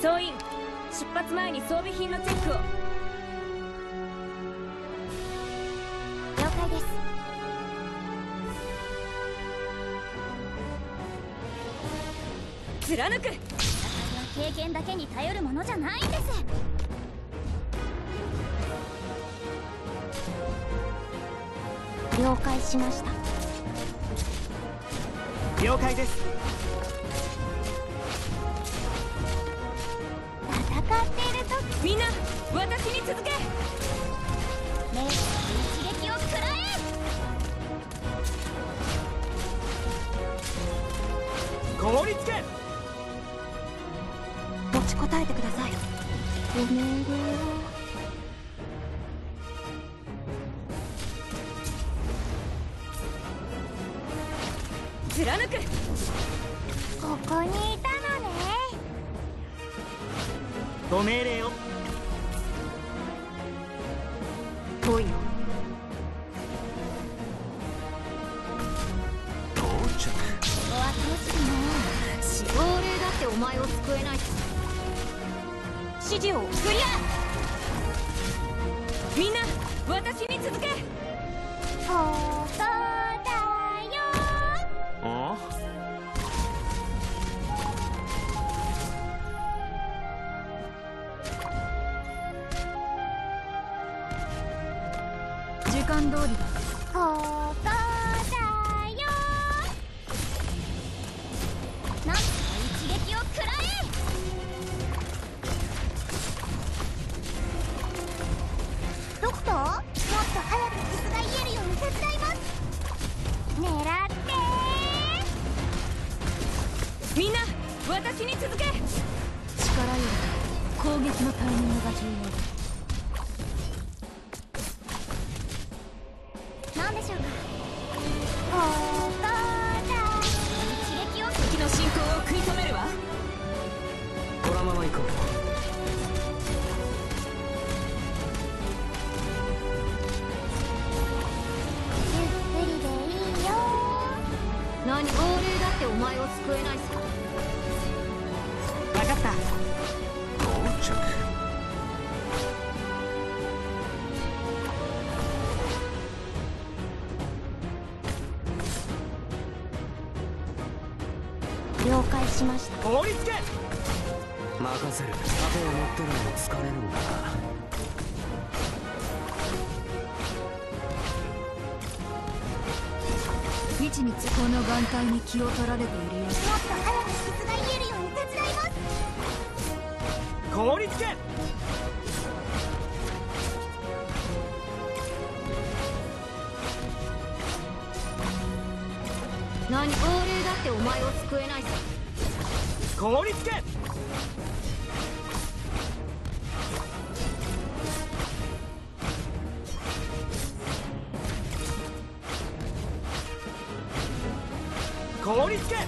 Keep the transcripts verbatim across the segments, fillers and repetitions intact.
総員、出発前に装備品のチェックを。 了解です。 貫く。 戦いは経験だけに頼るものじゃないんです。了解しました。 了解です。 戦っているとみんな私に続け。 レースで一撃を食らえ。 凍りつけ。 持ちこたえてください。ご命令を。 貫く。 ここにいたのね。 ご命令を。 来いよ。 到着。 お後遅いな。死亡霊だってお前を救えない。指示をクリア。 みんな私に続け。 ここだよ。 あ時間通りだ。 ここだよ。なんとか一撃を食らえ。ドクター、もっと早く傷が癒えるように手伝います。狙ってみんな私に続け。力より攻撃のタイミングが重要だ。 なんでしょうか。ここだ。一撃を。 敵の進行を食い止めるわ。 このまま行こう。 ゆっくりでいいよ。何、亡霊だってお前を救えないさ。 分かった。到着。 了解しました。 凍りつけ。任せる。盾を持ってるのも疲れるんだな。 みちみちこの眼帯に気を取られているよ。 もっと早く傷が癒えるように手伝います。 凍りつけ。 何、亡霊だってお前を救えないさ。 凍りつけ。凍りつけ。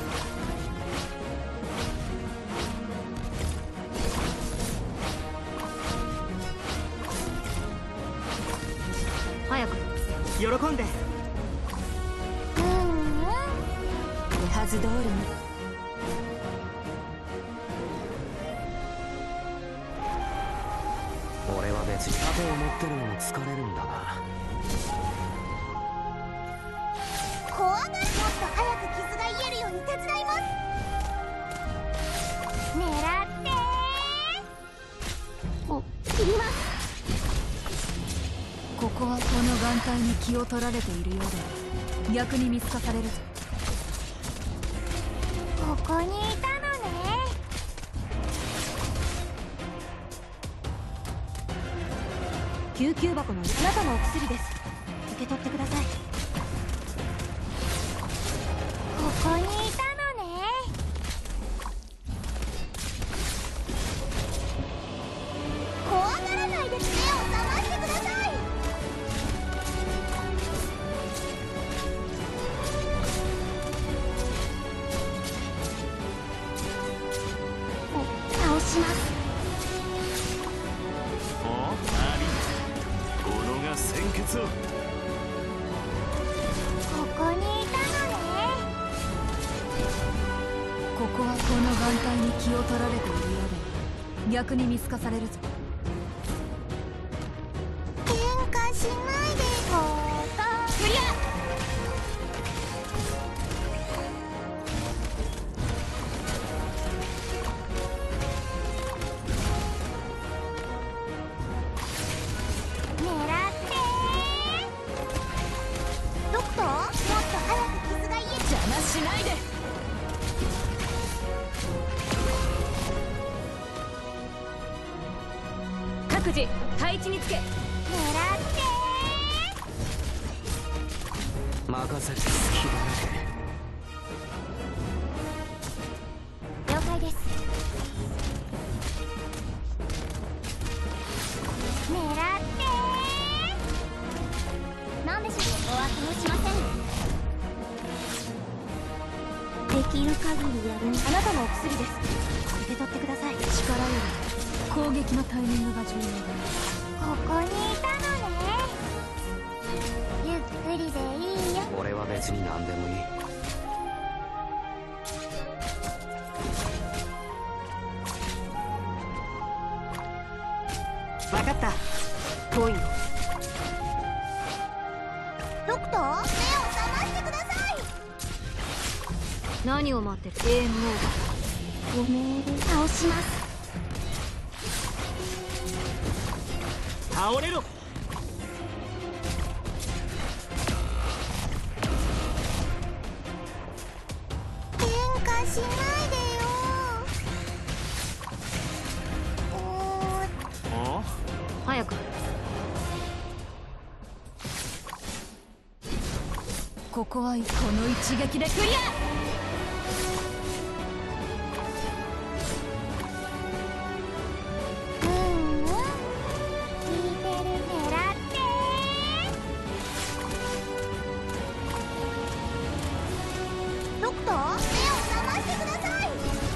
早く。 喜んで。 うんうん。 手はず通りに。 俺は別に盾を持ってるのも疲れるんだな。 怖がる。もっと早く傷が癒えるように手伝います。狙ってお、切ります。 ここはこの眼帯に気を取られているようで逆に見透かされるぞ。 ここにいたのね。 救急箱のあなたのお薬です。受け取ってください。 ここにいたのね。怖がらないで目を覚ましてください。お、倒します。 おあり己が鮮血を。 ここにいたのね。 ここはこの眼帯に気を取られているようで逆に見透かされるぞ。 喧嘩しないでこうか。クリア。狙ってドクター、もっと早く傷が癒え。 邪魔しないで。各自配置につけ。 狙って任せて隙だら了解です。狙ってなんでしょう。お後もしません。できる限りやる。あなたのお薬です。受け取ってください。 力より攻撃のタイミングが重要だ。 ここにいたのね。ゆっくりでいいよ。 け。俺は別に何でもいい。 分かった。遠いの。 ドクター、目を覚ましてください。 何を待ってる。ゲームオーバー。 ご命令倒します。 倒れろ。 喧嘩しないでよ。おー、 早く。ここはこの一撃でクリア。 うんうん、聞いてる。狙ってドクター、目を覚ましてください。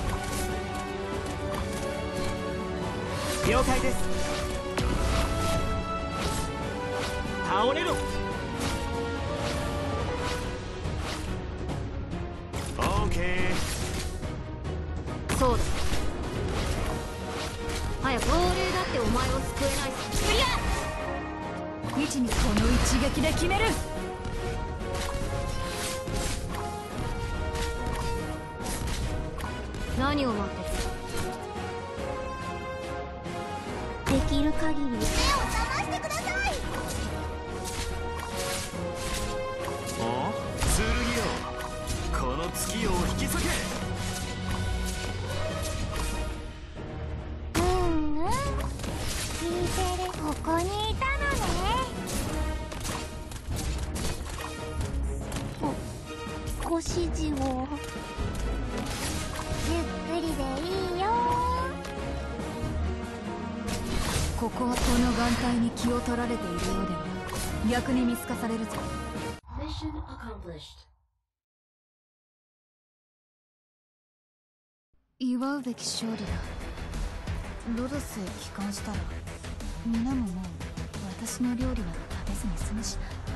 了解です。倒れろ。オーケー。 そうだ。早く。亡霊だってお前を救えない。クリア。位置にこの一撃で決める。何を待ってる。 できる限り目を覚ましてください。 お剣よ、この月夜を引き裂け。 うんうん、聞いてる。ここにいたのね。お、少し字を。ゆっくりでいいよ。 ここはこの眼帯に気を取られているようでは逆に見透かされるぞ。祝うべき勝利だ。ロドスへ帰還したら皆ももう私の料理など食べずに済むしな。